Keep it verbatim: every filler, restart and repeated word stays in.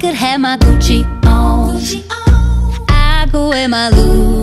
could have my Gucci on, I could wear my Louis